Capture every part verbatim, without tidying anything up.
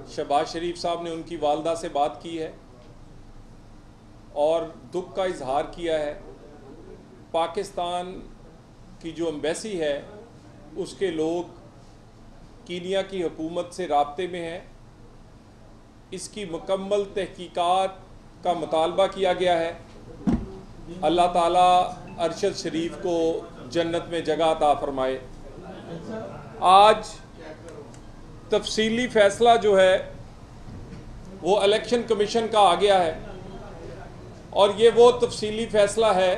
शहबाज शरीफ साहब ने उनकी वालदा से बात की है और दुख का इजहार किया है। पाकिस्तान की जो एम्बेसी है उसके लोग कीनिया की हुकूमत से राब्ते में हैं। इसकी मुकम्मल तहकीकात का मुतालबा किया गया है। अल्लाह ताला अरशद शरीफ को जन्नत में जगह अता फरमाए। आज तफसीली फ़ैसला जो है वो इलेक्शन कमीशन का आ गया है और ये वो तफसीली फ़ैसला है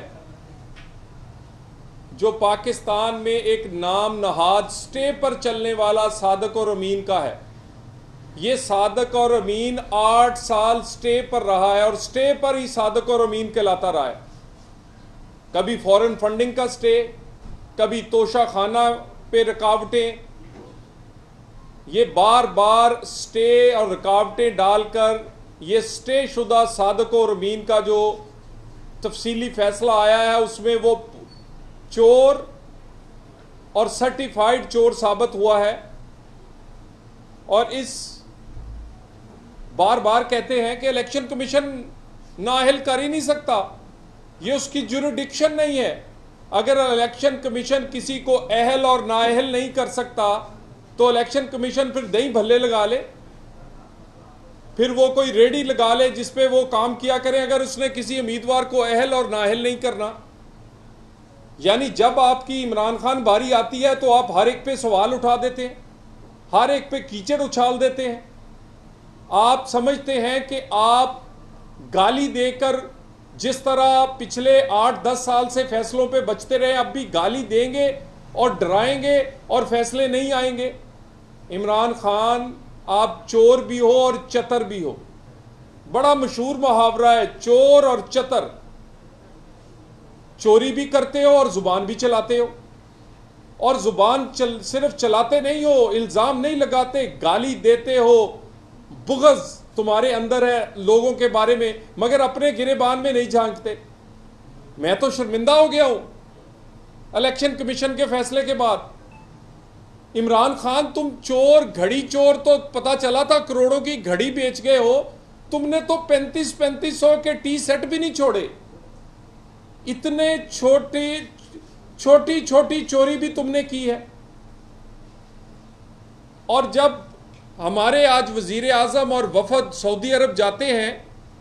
जो पाकिस्तान में एक नाम नहाद स्टे पर चलने वाला सादक और अमीन का है। ये सादक और अमीन आठ साल स्टे पर रहा है और स्टे पर ही सादक और अमीन कहलाता रहा है। कभी फॉरेन फंडिंग का स्टे, कभी तोशा खाना पे रुकावटें, ये बार बार स्टे और रुकावटें डालकर ये स्टे शुदा सादक और अमीन का जो तफसीली फ़ैसला आया है उसमें वो चोर और सर्टिफाइड चोर साबित हुआ है। और इस बार बार कहते हैं कि इलेक्शन कमीशन नाअहल कर ही नहीं सकता, ये उसकी जुरिडिक्शन नहीं है। अगर इलेक्शन कमीशन किसी को अहल और नाअहल नहीं कर सकता तो इलेक्शन कमीशन फिर दही भल्ले लगा ले, फिर वो कोई रेडी लगा ले जिस पे वो काम किया करे अगर उसने किसी उम्मीदवार को अहल और नाअहल नहीं करना। यानी जब आपकी इमरान खान बारी आती है तो आप हर एक पे सवाल उठा देते हैं, हर एक पे कीचड़ उछाल देते हैं। आप समझते हैं कि आप गाली देकर जिस तरह पिछले आठ दस साल से फैसलों पे बचते रहे, अब भी गाली देंगे और डराएंगे और फैसले नहीं आएंगे। इमरान खान, आप चोर भी हो और चतर भी हो। बड़ा मशहूर मुहावरा है, चोर और चतर। चोरी भी करते हो और जुबान भी चलाते हो, और जुबान चल, सिर्फ चलाते नहीं हो, इल्जाम नहीं लगाते, गाली देते हो। बुग़्ज़ तुम्हारे अंदर है लोगों के बारे में, मगर अपने गिरेबान में नहीं झांकते। मैं तो शर्मिंदा हो गया हूं इलेक्शन कमीशन के फैसले के बाद। इमरान खान, तुम चोर, घड़ी चोर तो पता चला था, करोड़ों की घड़ी बेच गए हो। तुमने तो पैंतीस पैंतीस सौ के टी सेट भी नहीं छोड़े। इतने छोटी छोटी छोटी चोरी भी तुमने की है। और जब हमारे आज वजीर आज़म और वफद सऊदी अरब जाते हैं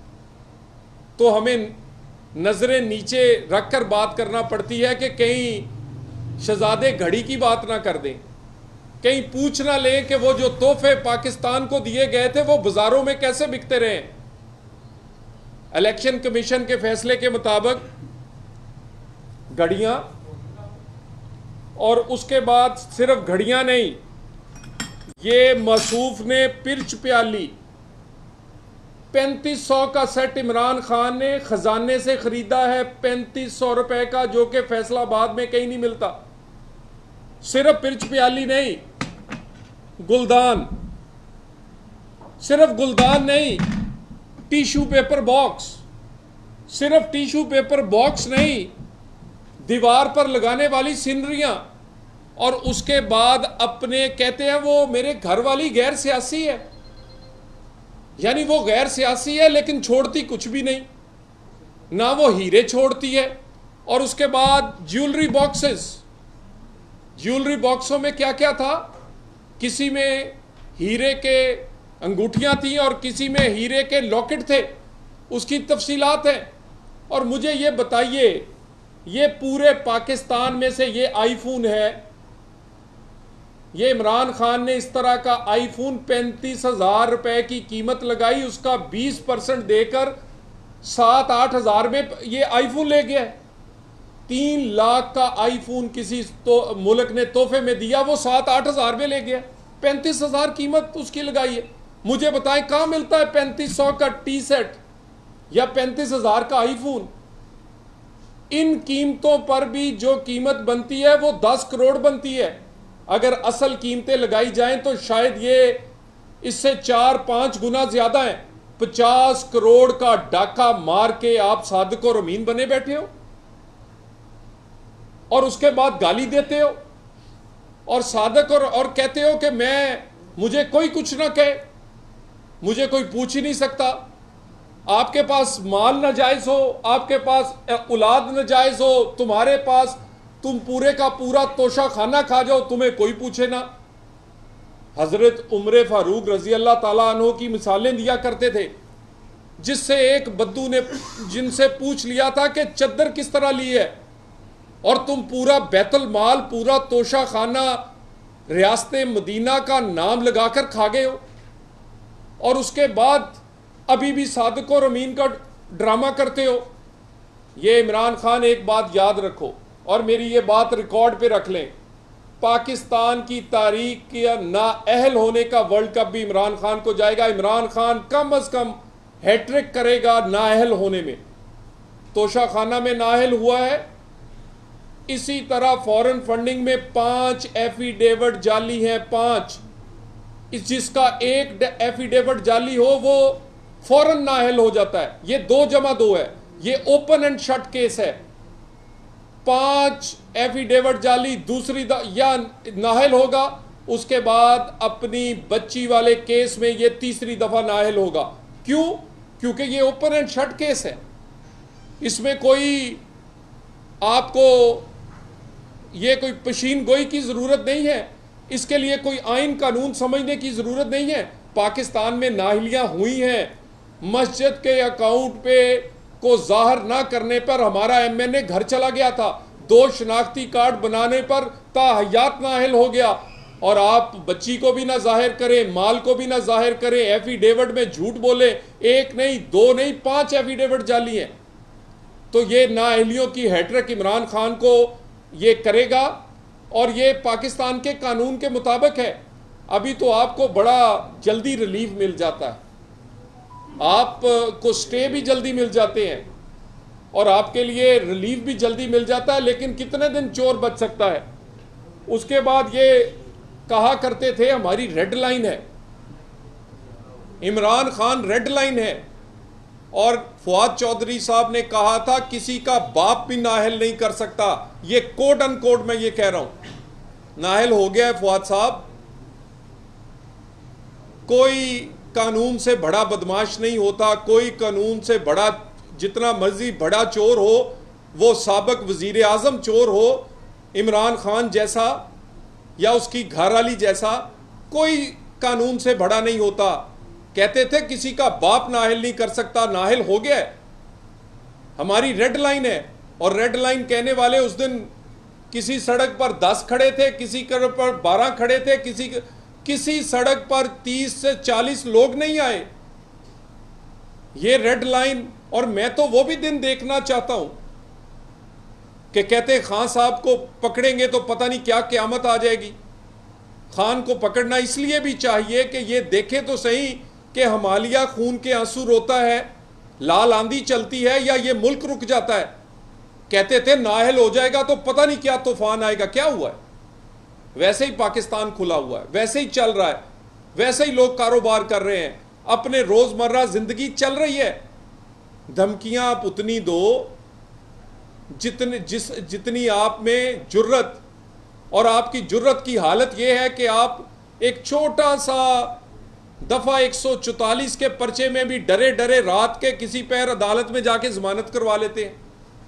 तो हमें नजरें नीचे रखकर बात करना पड़ती है कि कहीं शहजादे घड़ी की बात ना कर दें, कहीं पूछ ना लें कि वो जो तोहफे पाकिस्तान को दिए गए थे वो बाजारों में कैसे बिकते रहे। इलेक्शन कमीशन के फैसले के मुताबिक घड़ियां, और उसके बाद सिर्फ घड़ियां नहीं, ये मसूफ ने पिरच प्याली पैंतीस सौ का सेट इमरान खान ने खजाने से खरीदा है, पैंतीस सौ रुपए का, जो कि फैसलाबाद में कहीं नहीं मिलता। सिर्फ पिरच प्याली नहीं, गुलदान, सिर्फ गुलदान नहीं, टिश्यू पेपर बॉक्स, सिर्फ टिश्यू पेपर बॉक्स नहीं, दीवार पर लगाने वाली सीनरियां। और उसके बाद अपने कहते हैं वो मेरे घर वाली गैर सियासी है, यानी वो गैर सियासी है लेकिन छोड़ती कुछ भी नहीं, ना वो हीरे छोड़ती है। और उसके बाद ज्वेलरी बॉक्सेस, ज्वेलरी बॉक्सों में क्या क्या था, किसी में हीरे के अंगूठियां थी और किसी में हीरे के लॉकेट थे, उसकी तफसीलात है। और मुझे ये बताइए, ये पूरे पाकिस्तान में से ये आईफोन है, ये इमरान खान ने इस तरह का आईफोन पैंतीस हजार रुपए की कीमत लगाई, उसका बीस परसेंट देकर सात आठ हजार में ये आईफोन ले गया। तीन लाख का आईफोन किसी तो मुल्क ने तोहफे में दिया, वो सात आठ हजार में ले गया। पैंतीस हजार कीमत उसकी लगाई है। मुझे बताएं कहां मिलता है पैंतीस सौ का टी सेट या पैंतीस हजार का आईफोन। इन कीमतों पर भी जो कीमत बनती है वो दस करोड़ बनती है। अगर असल कीमतें लगाई जाएं तो शायद ये इससे चार पांच गुना ज्यादा है। पचास करोड़ का डाका मार के आप सादिक और अमीन बने बैठे हो और उसके बाद गाली देते हो और सादिक और, और कहते हो कि मैं मुझे कोई कुछ ना कहे। मुझे कोई पूछ ही नहीं सकता। आपके पास माल नाजायज हो, आपके पास औलाद नाजायज हो, तुम्हारे पास तुम पूरे का पूरा तोशा खाना खा जाओ, तुम्हें कोई पूछे ना। हजरत उमर फारूक रजी अल्लाह ताला अन्हो की मिसालें दिया करते थे, जिससे एक बद्दू ने जिनसे पूछ लिया था कि चद्दर किस तरह ली है, और तुम पूरा बैतुल माल, पूरा तोशा खाना रियासत मदीना का नाम लगाकर खा गए हो, और उसके बाद अभी भी सादिक और अमीन का ड्रामा करते हो। ये इमरान खान एक बात याद रखो, और मेरी ये बात रिकॉर्ड पे रख लें, पाकिस्तान की तारीख के नाअहल होने का वर्ल्ड कप भी इमरान खान को जाएगा। इमरान खान कम अज कम हैट्रिक करेगा नाअहल होने में। तोशा खाना में नाअहल हुआ है, इसी तरह फॉरेन फंडिंग में पांच एफिडेविट जाली हैं, पांच। इस जिसका एक एफिडेविट जाली हो वो फौरन नाअहल हो जाता है। ये दो जमा दो है, ये ओपन एंड शट केस है। पांच एफिडेविट जाली, दूसरी या नाअहल होगा, उसके बाद अपनी बच्ची वाले केस में ये तीसरी दफा नाअहल होगा। क्यों? क्योंकि ये ओपन एंड शट केस है, इसमें कोई आपको ये कोई पशीन गोई की जरूरत नहीं है, इसके लिए कोई आइन कानून समझने की जरूरत नहीं है। पाकिस्तान में नाअहलियां हुई हैं, मस्जिद के अकाउंट पे को जाहिर ना करने पर हमारा एम एन ए घर चला गया था, दो शनाख्ती कार्ड बनाने पर ताहयात नाअहल हो गया, और आप बच्ची को भी ना जाहिर करें, माल को भी ना जाहिर करें, एफिडेविट में झूठ बोले, एक नहीं दो नहीं पांच एफिडेविट जाली हैं। तो ये नाअहलियों की हैट्रिक इमरान खान को ये करेगा, और ये पाकिस्तान के कानून के मुताबिक है। अभी तो आपको बड़ा जल्दी रिलीफ मिल जाता है, आपको स्टे भी जल्दी मिल जाते हैं, और आपके लिए रिलीफ भी जल्दी मिल जाता है। लेकिन कितने दिन चोर बच सकता है? उसके बाद ये कहा करते थे हमारी रेड लाइन है, इमरान खान रेड लाइन है, और फवाद चौधरी साहब ने कहा था किसी का बाप भी नाअहल नहीं कर सकता। ये कोड अन कोड मैं ये कह रहा हूं, नाअहल हो गया है फवाद साहब। कोई कानून से बड़ा बदमाश नहीं होता, कोई कानून से बड़ा, जितना मर्जी बड़ा चोर हो, वो साबिक वजीर आजम चोर हो, इमरान खान जैसा या उसकी घरवाली जैसा, कोई कानून से बड़ा नहीं होता। कहते थे किसी का बाप नाअहल नहीं कर सकता, नाअहल हो गया है, हमारी रेड लाइन है। और रेड लाइन कहने वाले उस दिन किसी सड़क पर दस खड़े थे, किसी पर बारह खड़े थे, किसी किसी सड़क पर तीस से चालीस लोग नहीं आए। ये रेड लाइन, और मैं तो वो भी दिन देखना चाहता हूं कि कहते खान साहब को पकड़ेंगे तो पता नहीं क्या क़यामत आ जाएगी। खान को पकड़ना इसलिए भी चाहिए कि ये देखें तो सही कि हिमालय खून के आंसू रोता है, लाल आंधी चलती है, या ये मुल्क रुक जाता है। कहते थे नाअहल हो जाएगा तो पता नहीं क्या तूफान आएगा। क्या हुआ है? वैसे ही पाकिस्तान खुला हुआ है, वैसे ही चल रहा है, वैसे ही लोग कारोबार कर रहे हैं, अपने रोजमर्रा जिंदगी चल रही है। धमकियां आप उतनी दो जितनी जिस जितनी आप में जुर्रत, और आपकी जुर्रत की हालत यह है कि आप एक छोटा सा दफा एक सौ चौतालीस के पर्चे में भी डरे डरे रात के किसी पैर अदालत में जाके जमानत करवा लेते हैं।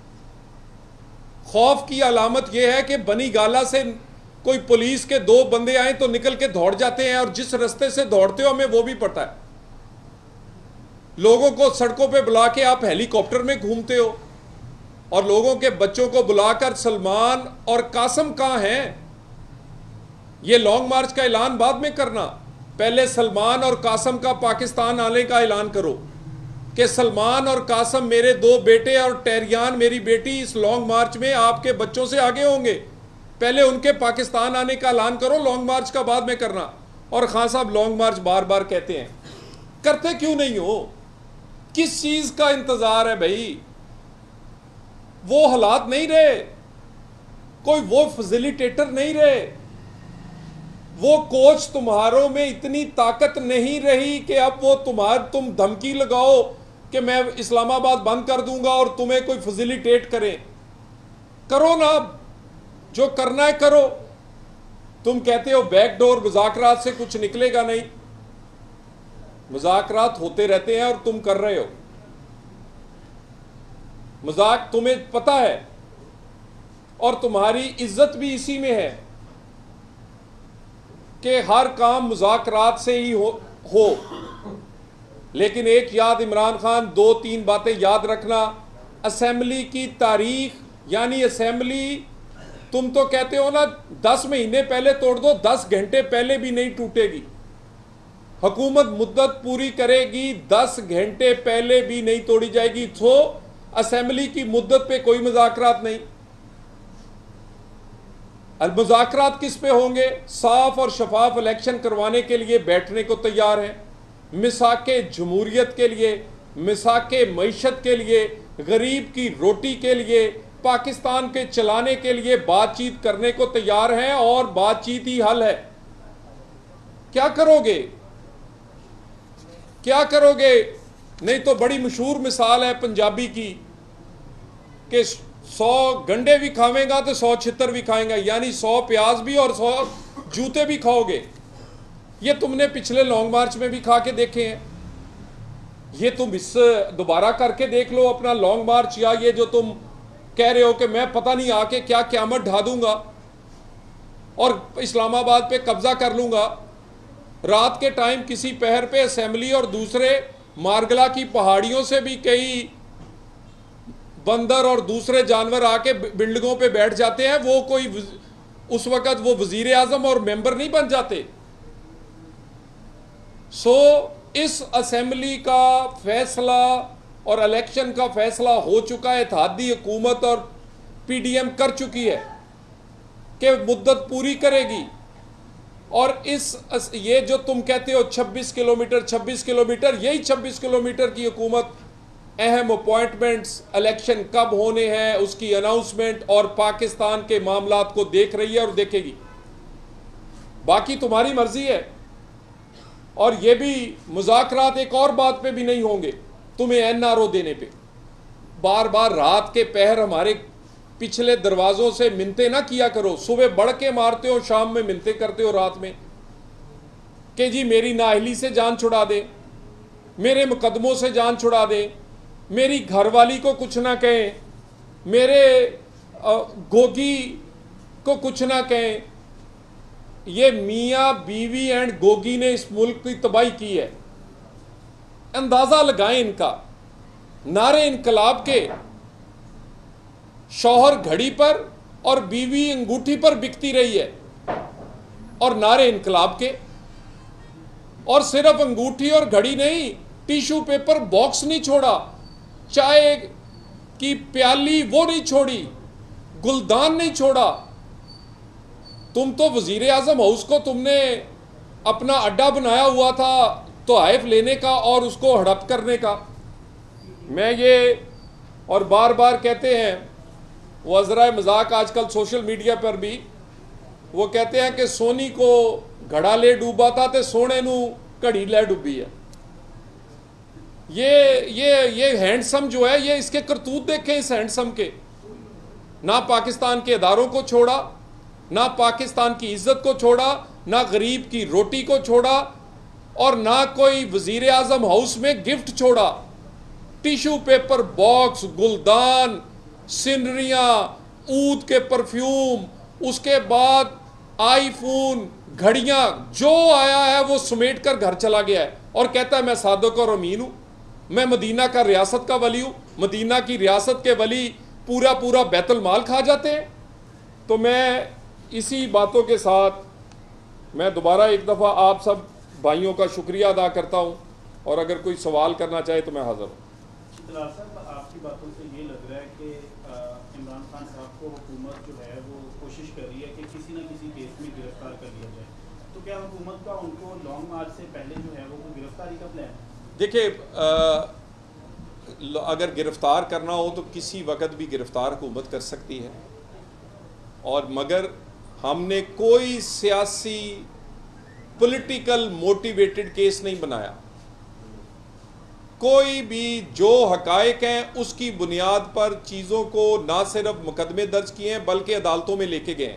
खौफ की अलामत यह है कि बनी गाला से कोई पुलिस के दो बंदे आए तो निकल के दौड़ जाते हैं, और जिस रास्ते से दौड़ते हो हमें वो भी पता है। लोगों को सड़कों पे बुला के आप हेलीकॉप्टर में घूमते हो, और लोगों के बच्चों को बुलाकर सलमान और कासम कहां हैं? ये लॉन्ग मार्च का ऐलान बाद में करना, पहले सलमान और कासम का पाकिस्तान आने का ऐलान करो कि सलमान और कासम मेरे दो बेटे और टेरियान मेरी बेटी इस लॉन्ग मार्च में आपके बच्चों से आगे होंगे। पहले उनके पाकिस्तान आने का ऐलान करो, लॉन्ग मार्च का बाद में करना। और खान साहब लॉन्ग मार्च बार बार कहते हैं, करते क्यों नहीं हो? किस चीज का इंतजार है भाई? वो हालात नहीं रहे, कोई वो फैसिलिटेटर नहीं रहे, वो कोच तुम्हारों में इतनी ताकत नहीं रही कि अब वो तुम्हार तुम धमकी लगाओ कि मैं इस्लामाबाद बंद कर दूंगा और तुम्हें कोई फैसिलिटेट करे। करो ना, जो करना है करो। तुम कहते हो बैकडोर मुज़ाकरात से कुछ निकलेगा नहीं। मुज़ाकरात होते रहते हैं और तुम कर रहे हो मजाक, तुम्हें पता है, और तुम्हारी इज्जत भी इसी में है कि हर काम मुज़ाकरात से ही हो, हो। लेकिन एक याद इमरान खान, दो तीन बातें याद रखना। असेंबली की तारीख, यानी असेंबली तुम तो कहते हो ना दस महीने पहले तोड़ दो, दस घंटे पहले भी नहीं टूटेगी। हुकूमत मुद्दत पूरी करेगी, दस घंटे पहले भी नहीं तोड़ी जाएगी। तो असेंबली की मुद्दत पे कोई मुज़ाकरात नहीं। मुज़ाकरात किस पे होंगे? साफ और शफाफ इलेक्शन करवाने के लिए बैठने को तैयार हैं, मिसाके जमहूरियत के लिए, मिसाके मईशत के लिए, गरीब की रोटी के लिए, पाकिस्तान के चलाने के लिए बातचीत करने को तैयार हैं, और बातचीत ही हल है। क्या करोगे, क्या करोगे? नहीं तो बड़ी मशहूर मिसाल है पंजाबी की कि सौ गंडे भी खावेगा तो सौ छितर भी खाएगा, यानी सौ प्याज भी और सौ जूते भी खाओगे। ये तुमने पिछले लॉन्ग मार्च में भी खा के देखे हैं, ये तुम इस दोबारा करके देख लो अपना लॉन्ग मार्च, या ये जो तुम कह रहे हो कि मैं पता नहीं आके क्या क़यामत ढा दूंगा और इस्लामाबाद पे कब्जा कर लूंगा। रात के टाइम किसी पहर पे असेंबली और दूसरे मारगला की पहाड़ियों से भी कई बंदर और दूसरे जानवर आके बिल्डिंगों पे बैठ जाते हैं, वो कोई उस वक़्त वो वजीर आज़म और मेंबर नहीं बन जाते। सो इस असेंबली का फैसला और इलेक्शन का फैसला हो चुका है, इत्तेहादी हुकूमत और पीडीएम कर चुकी है कि मुद्दत पूरी करेगी। और इस ये जो तुम कहते हो छब्बीस किलोमीटर छब्बीस किलोमीटर, यही छब्बीस किलोमीटर की हुकूमत अहम अपॉइंटमेंट्स, इलेक्शन कब होने हैं उसकी अनाउंसमेंट और पाकिस्तान के मामलात को देख रही है और देखेगी। बाकी तुम्हारी मर्जी है। और ये भी मुज़ाकरात एक और बात पे भी नहीं होंगे, तुम्हें एनआरओ देने पे। बार बार रात के पहर हमारे पिछले दरवाजों से मिन्नतें ना किया करो। सुबह बढ़ के मारते हो, शाम में मिन्नतें करते हो रात में कि जी मेरी नाअहली से जान छुड़ा दे, मेरे मुकदमों से जान छुड़ा दे, मेरी घरवाली को कुछ ना कहें, मेरे गोगी को कुछ ना कहें। ये मियाँ बीवी एंड गोगी ने इस मुल्क की तबाही की है। अंदाजा लगाएं इनका। नारे इनकलाब के, शौहर घड़ी पर और बीवी अंगूठी पर बिकती रही है, और नारे इनकलाब के। और सिर्फ अंगूठी और घड़ी नहीं, टिश्यू पेपर बॉक्स नहीं छोड़ा, चाय की प्याली वो नहीं छोड़ी, गुलदान नहीं छोड़ा। तुम तो वजीर आजम हाउस को तुमने अपना अड्डा बनाया हुआ था तोहफ़ लेने का और उसको हड़प करने का। मैं ये और बार बार कहते हैं, वो ज़रा मजाक आजकल सोशल मीडिया पर भी वो कहते हैं कि सोनी को घड़ा ले डूबा था तो सोने नू घड़ी ले डूबी है। ये ये ये हैंडसम जो है, ये इसके करतूत देखें इस हैंडसम के। ना पाकिस्तान के इदारों को छोड़ा, ना पाकिस्तान की इज्जत को छोड़ा, ना गरीब की रोटी को छोड़ा, और ना कोई वजीर आजम हाउस में गिफ्ट छोड़ा। टिश्यू पेपर बॉक्स, गुलदान, सिनरियाँ, ऊद के परफ्यूम, उसके बाद आईफोन, घड़ियाँ, जो आया है वो समेट कर घर चला गया है और कहता है मैं सादक और अमीन हूँ, मैं मदीना का रियासत का वली हूँ। मदीना की रियासत के वली पूरा पूरा बैतुल माल खा जाते हैं। तो मैं इसी बातों के साथ मैं दोबारा एक दफ़ा आप सब भाइयों का शुक्रिया अदा करता हूँ, और अगर कोई सवाल करना चाहे तो मैं हाज़िर हूँ। आपकी बातों से ये लग रहा है कि इमरान खान साहब को हुकूमत जो है वो कोशिश कर रही है कि किसी न किसी केस में गिरफ्तार कर लिया जाए। तो क्या हुकूमत का उनको लॉन्ग मार्च से पहले जो है वो गिरफ्तारी का प्लान है? देखिए, अगर गिरफ्तार करना हो तो किसी वक्त भी गिरफ्तार हुकूमत कर सकती है, और मगर हमने कोई सियासी पॉलिटिकल मोटिवेटेड केस नहीं बनाया। कोई भी जो हकायक हैं उसकी बुनियाद पर चीज़ों को ना सिर्फ मुकदमे दर्ज किए हैं बल्कि अदालतों में लेके गए हैं,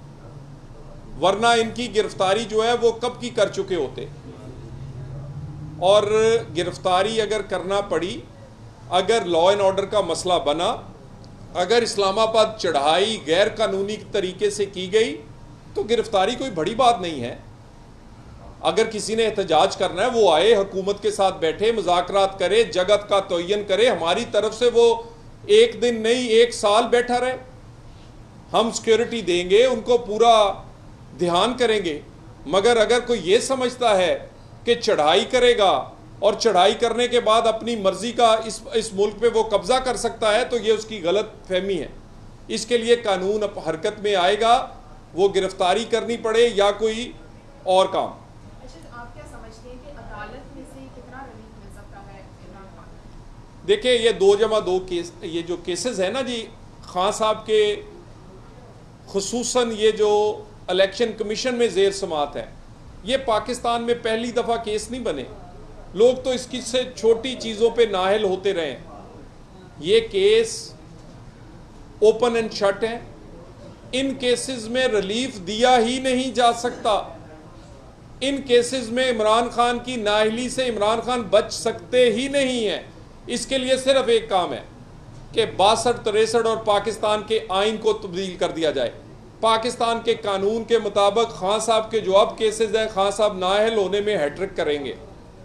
वरना इनकी गिरफ्तारी जो है वो कब की कर चुके होते। और गिरफ्तारी अगर करना पड़ी, अगर लॉ एंड ऑर्डर का मसला बना, अगर इस्लामाबाद चढ़ाई गैर कानूनी तरीके से की गई तो गिरफ्तारी कोई बड़ी बात नहीं है। अगर किसी ने एहतजाज करना है वो आए, हुकूमत के साथ बैठे, मुज़ाकरात करे, जगत का तयन करे। हमारी तरफ से वो एक दिन नहीं एक साल बैठा रहे, हम सिक्योरिटी देंगे, उनको पूरा ध्यान करेंगे। मगर अगर कोई ये समझता है कि चढ़ाई करेगा और चढ़ाई करने के बाद अपनी मर्जी का इस इस मुल्क पे वो कब्जा कर सकता है, तो ये उसकी गलत फहमी है। इसके लिए कानून अब हरकत में आएगा, वो गिरफ्तारी करनी पड़े या कोई और काम। आप क्या समझते हैं कि अदालत में से कितना रिलीफ मिल सकता है इमरान खान? देखिए, ये दो जमा दो केस, ये जो केसेस है ना जी, खान साहब के खुसूसन ये जो इलेक्शन कमीशन में जेर समात है, ये पाकिस्तान में पहली दफ़ा केस नहीं बने। लोग तो इसकी से छोटी चीज़ों पे नाहल होते रहे। ये केस ओपन एंड शट है। इन केसेस में रिलीफ दिया ही नहीं जा सकता। इन केसेस में इमरान खान की नाअहली से इमरान खान बच सकते ही नहीं हैं। इसके लिए सिर्फ एक काम है कि बासठ तिरसठ और पाकिस्तान के आइन को तब्दील कर दिया जाए। पाकिस्तान के कानून के मुताबिक खान साहब के जो अब केसेस हैं, खान साहब नाअहल होने में हैट्रिक करेंगे।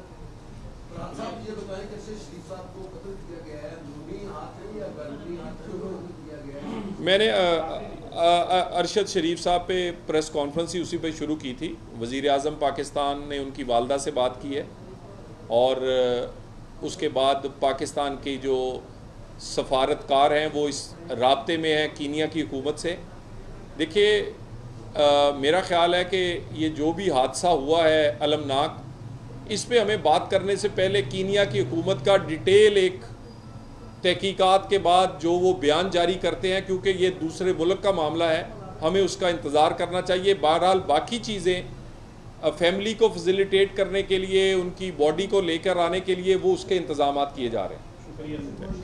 मैंने अरशद शरीफ साहब पे प्रेस कॉन्फ्रेंस ही उसी पे शुरू की थी। वज़ीर आज़म पाकिस्तान ने उनकी वालदा से बात की है और उसके बाद पाकिस्तान की जो सफारतकार हैं वो इस राब्ते में हैं कीनिया की हुकूमत से। देखिए, मेरा ख़्याल है कि ये जो भी हादसा हुआ है अलमनाक, इस पे हमें बात करने से पहले कीनिया की हुकूमत का डिटेल एक तहकीकात के बाद जो वो बयान जारी करते हैं, क्योंकि ये दूसरे मुल्क का मामला है, हमें उसका इंतज़ार करना चाहिए। बहरहाल बाकी चीज़ें फैमिली को फैसिलिटेट करने के लिए, उनकी बॉडी को लेकर आने के लिए वो उसके इंतज़ाम किए जा रहे हैं।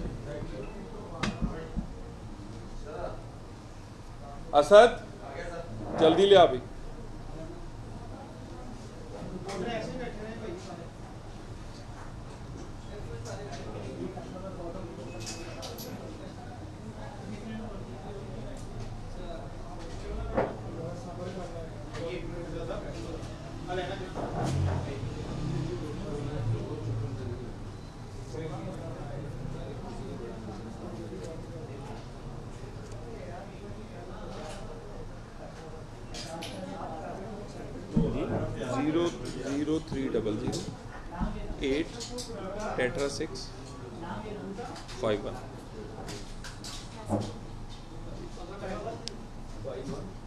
असद जल्दी ले अभी। Zero zero three double zero eight tetra six five one.